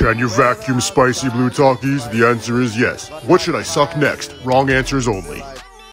Can you vacuum spicy blue takis? The answer is yes. What should I suck next? Wrong answers only.